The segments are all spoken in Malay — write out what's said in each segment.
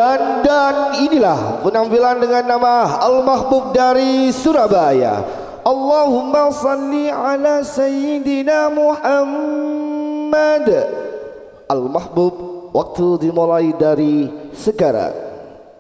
Dan inilah penampilan dengan nama Al-Mahbub dari Surabaya. Allahumma salli ala Sayyidina Muhammad. Al-Mahbub, waktu dimulai dari sekarang.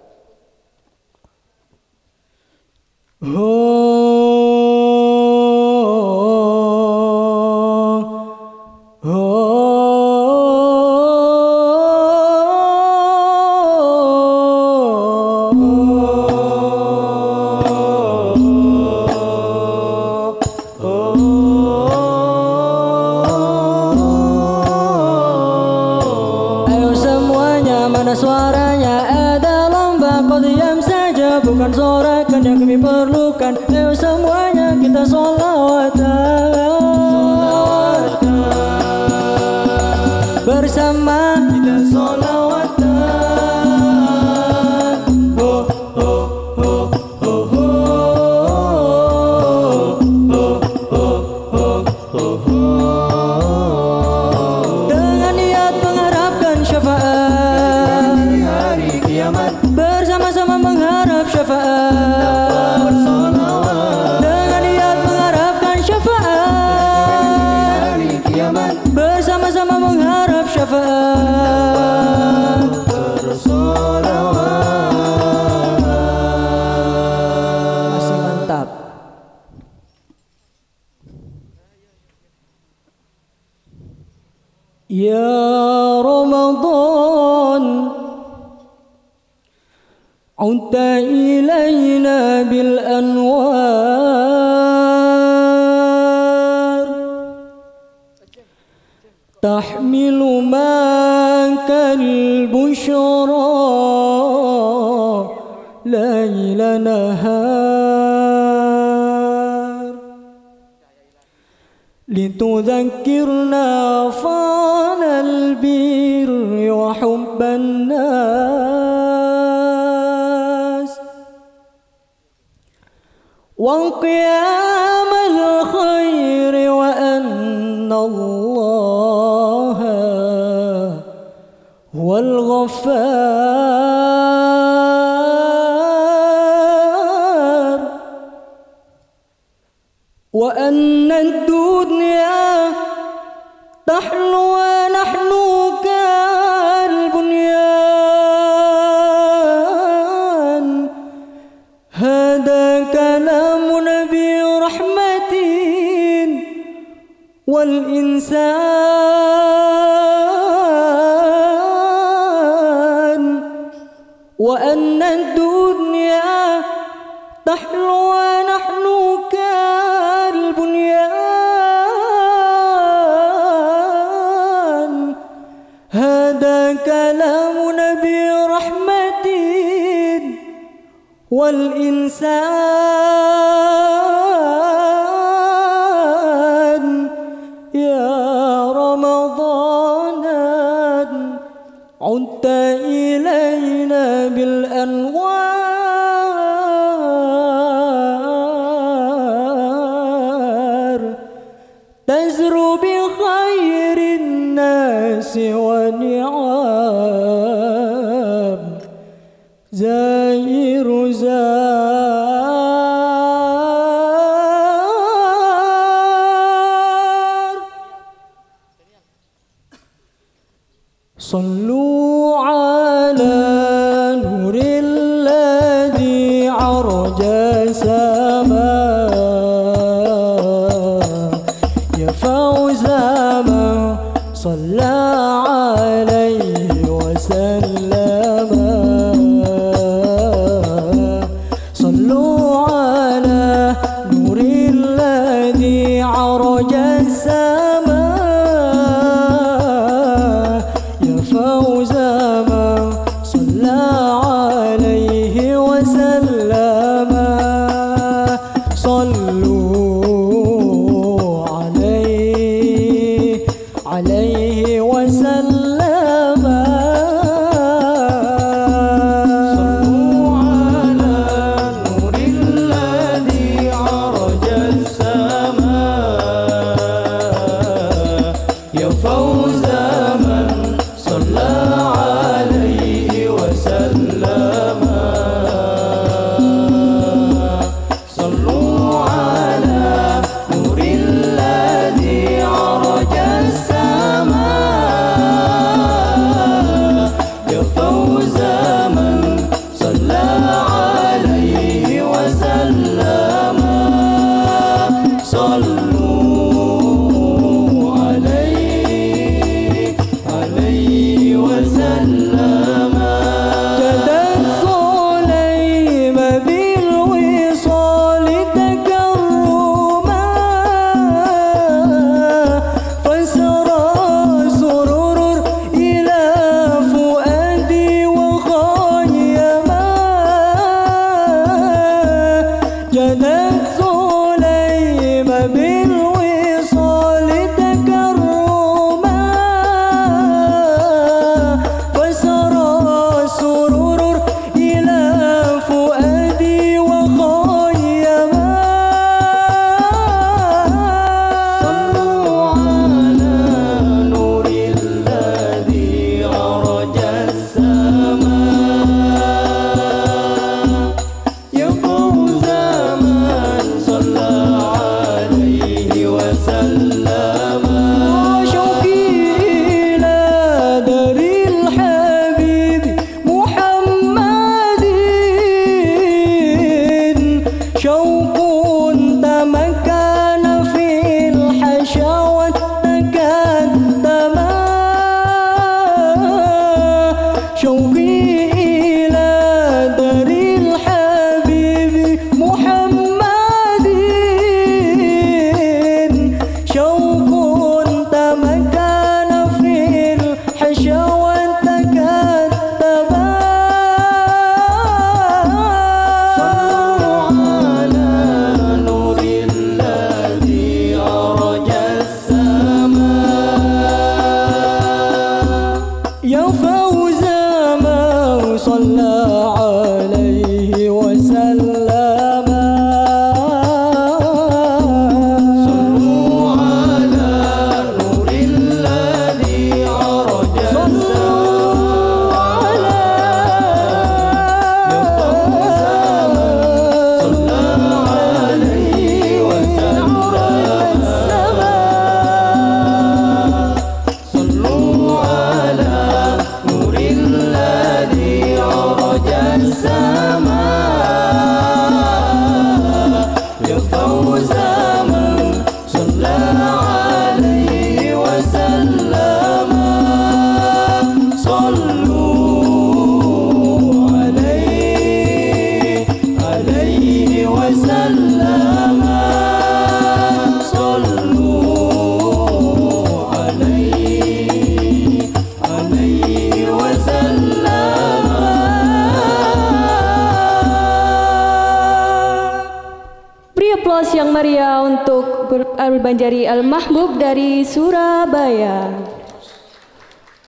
Suaranya ada lomba kau diam saja, bukan sorakan yang kami perlukan. Ayo semuanya kita sholawatan bersama, kita sholawatan. Oh, oh, oh, oh, oh, oh, oh, oh, oh. Dengan niat mengharapkan syafaat, bersama-sama mengharap syafaat, dengan niat mengharapkan syafaat, bersama-sama mengharap syafaat, masih mantap. Ya Ramadan, عدت إلينا بالأنوار، تحمل معك البشرى ليل نهار، لتذكرنا فضل البر وحب الناس، وقيام الخير، وأن الله هو الغفار، وأن الدنيا تحلو ونحن كالبنيان. هذا كلام نبي رحمة والإنسان، وأن الدنيا تحلو ونحن كالبنيان. هذا كلام نبي رحمة والإنسان. يا رمضان عدت إلينا بالأنوار، تزرو بخير الناس ونعم، زائر زار. صلوا على نور الذي عرج السماء، يا فوز من صلى عليه وسلم. صلوا على نور الذي عرج السماء، يا فوز من صلى عليه وسلم. صلوا عليه وسلم. صلوا على نور الذي عرج السماء، يا فوز من صلى عليه وسلم. جنت سليم بالوصال تكرما فسرى سرور إلى فؤادي وخيما صلوا على نور الذي أرج السماء يا فوز من صلى عليه وسلم شوقي إلى دار الحبيب محمد شوق تمكن في الحشوة تكتما شوقي إلى دار الحبيب محمد شوق تمكن في الحشوة تكتما صلوا على نور الذي أرج السماء يا فوز من صلى عليه وسلم صلوا على نور الذي أرج السماء يا فوز من صلى عليه وسلم صلوا على نور الذي أرج السماء يا فوز من صلى عليه وسلم صلوا عليه وسلم صلوا عليه وسلم. Beri aplaus yang meriah untuk Al Banjari Al Mahbub dari Surabaya.